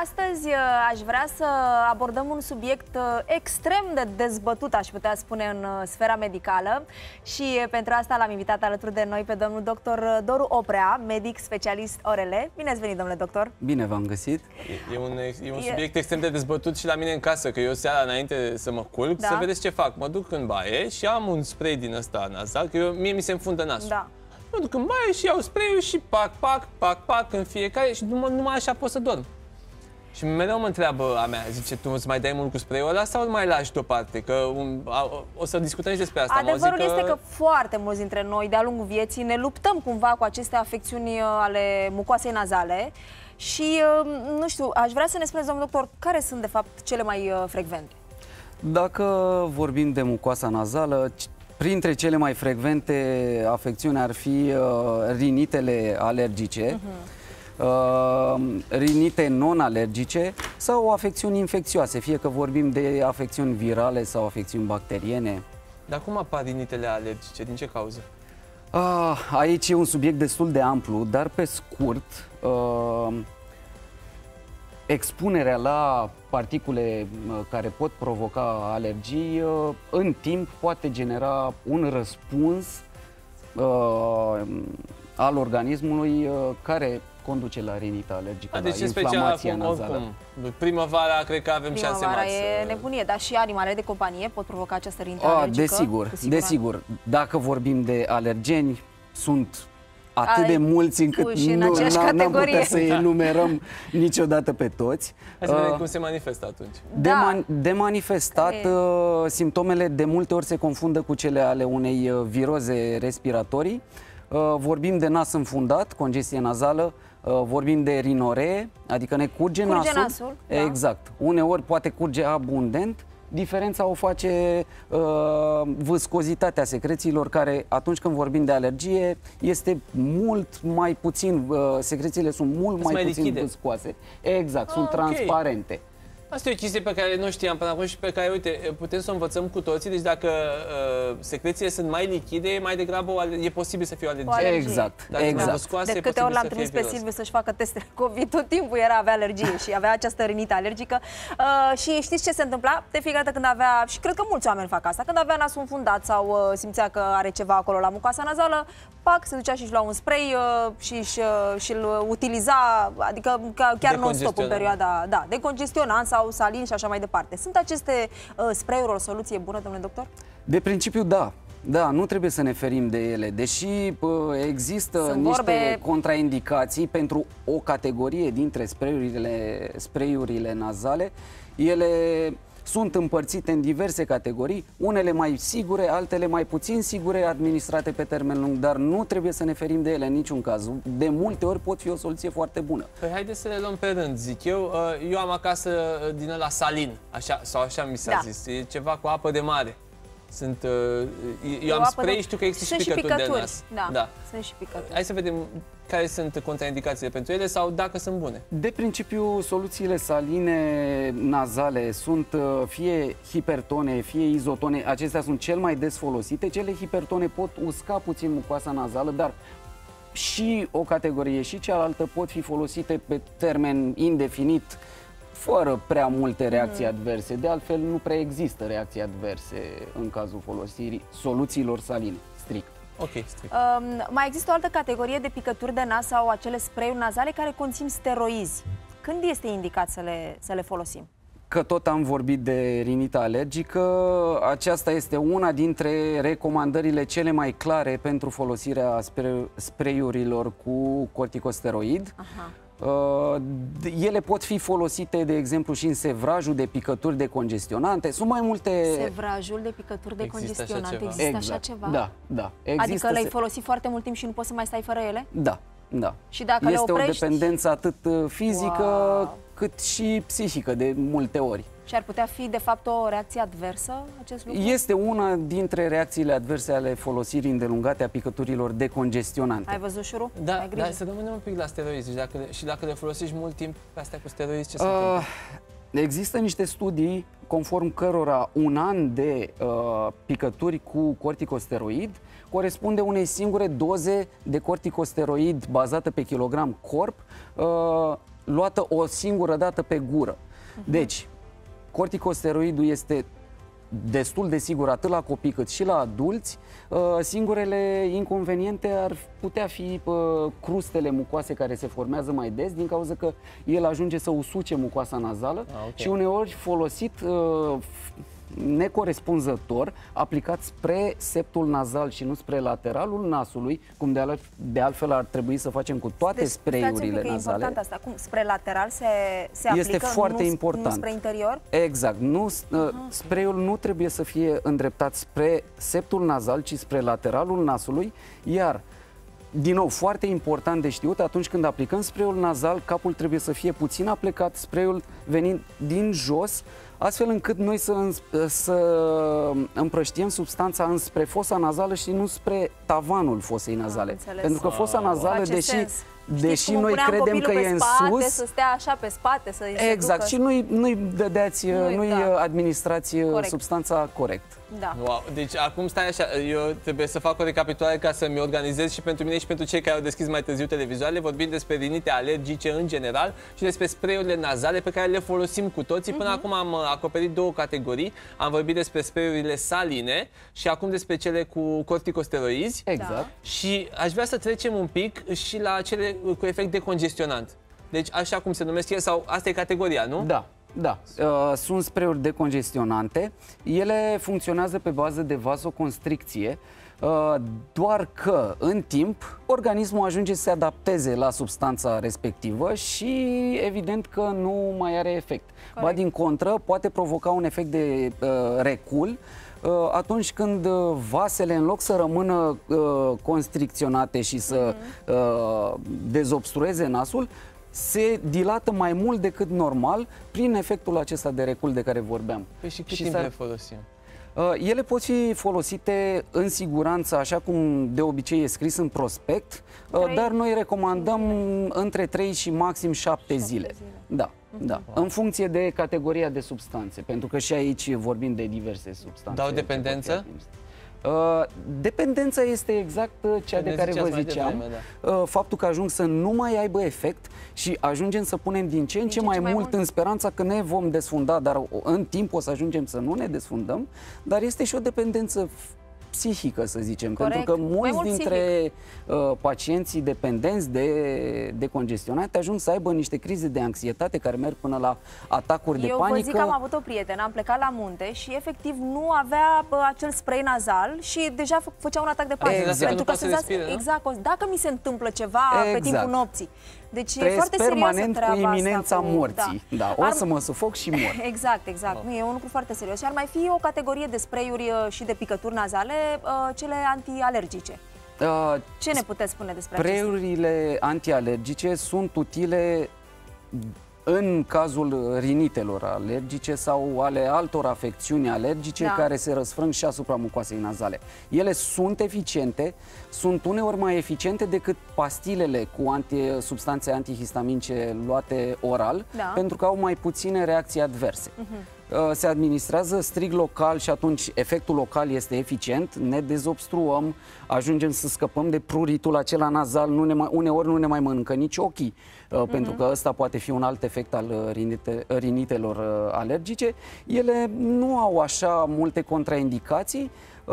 Astăzi aș vrea să abordăm un subiect extrem de dezbătut, aș putea spune, în sfera medicală și pentru asta l-am invitat alături de noi pe domnul doctor Doru Oprea, medic specialist ORL. Bine ați venit, domnule doctor! Bine v-am găsit! E un subiect extrem de dezbătut și la mine în casă, că eu seara înainte să mă culc, să vedeți ce fac. Mă duc în baie și am un spray din ăsta nazal, că mie mi se înfundă nasul. Da. Mă duc în baie și iau spray-ul și pac în fiecare și numai așa pot să dorm. Și mereu mă întreabă a mea, zice, tu îți mai dai mult cu spray-ul ăla sau îl mai lași deoparte? Că o să discutăm și despre asta. Adevărul este că foarte mulți dintre noi, de-a lungul vieții, ne luptăm cumva cu aceste afecțiuni ale mucoasei nazale și, nu știu, aș vrea să ne spuneți, domnul doctor, care sunt, de fapt, cele mai frecvente? Dacă vorbim de mucoasa nazală, printre cele mai frecvente afecțiuni ar fi rinitele alergice, rinite non-alergice sau afecțiuni infecțioase, fie că vorbim de afecțiuni virale sau afecțiuni bacteriene. Dar cum apar rinitele alergice? Din ce cauză? Aici e un subiect destul de amplu, dar pe scurt, expunerea la particule care pot provoca alergii în timp poate genera un răspuns al organismului care conduce la rinită alergică, deci la inflamația nazală. Primăvara, cred că avem șanse mari. E nebunie, dar și animalele de companie pot provoca această rinită alergică? Desigur. Dacă vorbim de alergeni, sunt atât de mulți încât n-am putea să enumerăm niciodată pe toți. Hai să vedem cum se manifestă atunci. De manifestat, simptomele de multe ori se confundă cu cele ale unei viroze respiratorii. Vorbim de nas înfundat, congestie nazală, vorbim de rinoree, adică ne curge nasul. Exact. Uneori poate curge abundent. Diferența o face viscozitatea secrețiilor, care atunci când vorbim de alergie este mult mai puțin, secrețiile sunt mult mai puțin viscoase. Exact, sunt transparente. Asta e o chestie pe care nu știam până acum și pe care, uite, putem să o învățăm cu toții. Deci dacă secrețiile sunt mai lichide, mai degrabă e posibil să fie o alergie. Exact. De câte ori l-am trimis pe Silviu să-și facă testele COVID, tot timpul avea alergie și avea această rinită alergică. Și știți ce se întâmpla? De fiecare dată când avea, și cred că mulți oameni fac asta, când avea nasul înfundat sau simțea că are ceva acolo la mucoasa nazală, pac, se ducea și își lua un spray și îl utiliza, adică chiar non-stop în perioada decongestionant sau salin și așa mai departe. Sunt aceste spray-uri o soluție bună, domnule doctor? De principiu, da. Da, nu trebuie să ne ferim de ele, deși există niște contraindicații pentru o categorie dintre spray-urile nazale. Ele sunt împărțite în diverse categorii, unele mai sigure, altele mai puțin sigure, administrate pe termen lung, dar nu trebuie să ne ferim de ele în niciun caz. De multe ori pot fi o soluție foarte bună. Păi haideți să le luăm pe rând, zic eu. Eu am acasă din ăla salin, așa mi s-a zis, e ceva cu apă de mare. Eu am spray, știu că există și picături de nas. Da, sunt și picături. Hai să vedem care sunt contraindicațiile pentru ele sau dacă sunt bune. De principiu, soluțiile saline nazale sunt fie hipertone, fie izotone. Acestea sunt cel mai des folosite. Cele hipertone pot usca puțin mucoasa nazală, dar și o categorie și cealaltă pot fi folosite pe termen indefinit, fără prea multe reacții adverse. De altfel, nu prea există reacții adverse în cazul folosirii soluțiilor saline, strict. Strict. Mai există o altă categorie de picături de nas sau acele spray-uri nazale care conțin steroizi. Când este indicat să le folosim? Că tot am vorbit de rinita alergică, aceasta este una dintre recomandările cele mai clare pentru folosirea spray-urilor cu corticosteroid. Ele pot fi folosite, de exemplu, și în sevrajul de picături decongestionante. Sunt mai multe... Sevrajul de picături decongestionante, există așa ceva? Da. Adică le-ai folosit foarte mult timp și nu poți să mai stai fără ele? Da. Și dacă este le oprești... o dependență atât fizică cât și psihică de multe ori. Și ar putea fi, de fapt, o reacție adversă acest lucru? Este una dintre reacțiile adverse ale folosirii îndelungate a picăturilor decongestionante. Ai văzut, Șuru? Da, dar să rămânem un pic la steroizi. Și dacă le folosești mult timp pe astea cu steroizi, ce se întâmplă? Există niște studii conform cărora un an de picături cu corticosteroid corespunde unei singure doze de corticosteroid bazată pe kilogram corp luată o singură dată pe gură. Deci, corticosteroidul este destul de sigur atât la copii cât și la adulți. Singurele inconveniente ar putea fi crustele mucoase care se formează mai des din cauza că el ajunge să usuce mucoasa nazală și uneori folosit necorespunzător, aplicat spre septul nazal și nu spre lateralul nasului, cum de altfel ar trebui să facem cu toate sprayurile nazale. E important asta. Cum? Spre lateral se aplică, este foarte important. Nu spre interior? Exact. Sprayul nu trebuie să fie îndreptat spre septul nazal, ci spre lateralul nasului, iar din nou, foarte important de știut, atunci când aplicăm sprayul nazal, capul trebuie să fie puțin aplecat, sprayul venind din jos, astfel încât noi să împrăștiem substanța înspre fosa nazală și nu spre tavanul fosei nazale. Pentru că fosa nazală, deși noi credem că e în sus, să stea așa pe spate, să exact, și nu-i dădeați, nu-i administrați substanța corect. Da. Wow. Deci acum stai așa, eu trebuie să fac o recapitulare ca să-mi organizez și pentru mine și pentru cei care au deschis mai târziu televizoarele. Vorbim despre rinite alergice în general și despre sprayurile nazale pe care le folosim cu toții. Până acum am acoperit două categorii. Am vorbit despre sprayurile saline și acum despre cele cu corticosteroizi. Exact. Și aș vrea să trecem un pic și la cele cu efect decongestionant. Deci așa cum se numesc ele, sau asta e categoria, nu? Da. Da, sunt sprayuri decongestionante. Ele funcționează pe bază de vasoconstricție, doar că în timp organismul ajunge să se adapteze la substanța respectivă și evident că nu mai are efect. Ba din contră, poate provoca un efect de recul atunci când vasele, în loc să rămână constricționate și să dezobstrueze nasul, se dilată mai mult decât normal prin efectul acesta de recul de care vorbeam. Păi și cât timp le folosim? Ele pot fi folosite în siguranță, așa cum de obicei e scris în prospect, dar noi recomandăm între 3 și maxim 7 zile. Da, da. În funcție de categoria de substanțe, pentru că și aici vorbim de diverse substanțe. Dau dependență? Dependența este exact cea de care vă ziceam, faptul că ajung să nu mai aibă efect și ajungem să punem din ce în ce mai mult în speranța că ne vom desfunda, dar în timp o să ajungem să nu ne desfundăm, dar este și o dependență psihică, să zicem, pentru că mulți dintre pacienții dependenți de congestionate ajung să aibă niște crize de anxietate care merg până la atacuri de panică. Eu vă zic că am avut o prietenă, am plecat la munte și efectiv nu avea acel spray nazal și deja făcea un atac de panică. Exact. Pentru că exact, dacă mi se întâmplă ceva pe timpul nopții. Deci e foarte permanent cu iminența morții. Da, o să mă sufoc și mor. Exact, exact. Nu, e un lucru foarte serios. Și ar mai fi o categorie de sprayuri și de picături nazale, cele antialergice. Ce ne puteți spune despre acestea? Sprayurile antialergice sunt utile în cazul rinitelor alergice sau ale altor afecțiuni alergice care se răsfrâng și asupra mucoasei nazale. Ele sunt eficiente, sunt uneori mai eficiente decât pastilele cu substanțe antihistaminice luate oral, pentru că au mai puține reacții adverse. Se administrează strict local și atunci efectul local este eficient, ne dezobstruăm, ajungem să scăpăm de pruritul acela nazal, uneori nu ne mai mănâncă nici ochii, pentru că ăsta poate fi un alt efect al rinitelor alergice. Ele nu au așa multe contraindicații,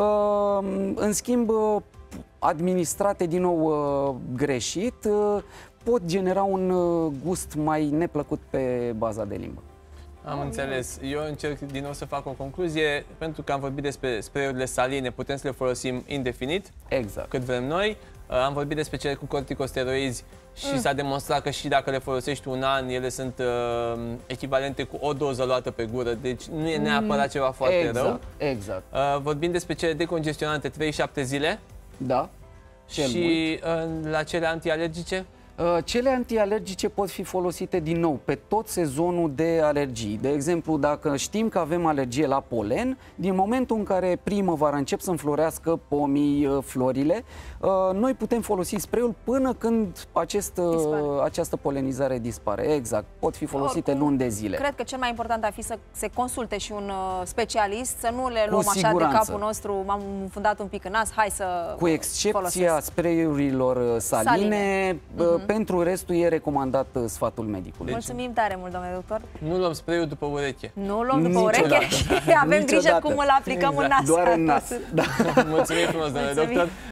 în schimb, administrate din nou greșit, pot genera un gust mai neplăcut pe baza de limbă. Am înțeles. Eu încerc din nou să fac o concluzie. Pentru că am vorbit despre sprayurile saline, putem să le folosim indefinit, cât vrem noi. Am vorbit despre cele cu corticosteroizi și s-a demonstrat că și dacă le folosești un an, ele sunt echivalente cu o doză luată pe gură, deci nu e neapărat ceva foarte rău. Exact. Vorbim despre cele decongestionante 3-7 zile. Da. Și la cele antialergice? Cele antialergice pot fi folosite din nou pe tot sezonul de alergii. De exemplu, dacă știm că avem alergie la polen, din momentul în care primăvara încep să înflorească pomii, florile, noi putem folosi sprayul până când această polenizare dispare. Exact. Pot fi folosite luni de zile. Cred că cel mai important ar fi să se consulte și un specialist, să nu le luăm așa de capul nostru, m-am înfundat un pic în nas, hai să cu excepția sprayurilor saline, pentru restul e recomandat sfatul medicului. Mulțumim tare mult, domnule doctor. Nu luăm spray-ul după ureche. Nu luăm după Niciodată. ureche și avem grijă Niciodată. cum îl aplicăm în nas. Doar în nas. Da. Mulțumim frumos, domnule doctor.